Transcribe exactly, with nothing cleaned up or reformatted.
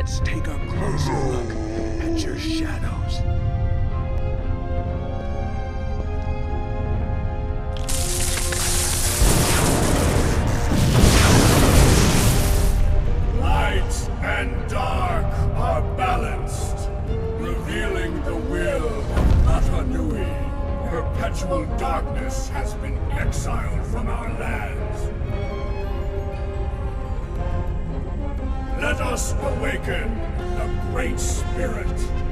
Let's take a closer look at your shadows. Light and dark are balanced, revealing the will of Atanui. Perpetual darkness has been exiled from our lands. Let us awaken the Great Spirit.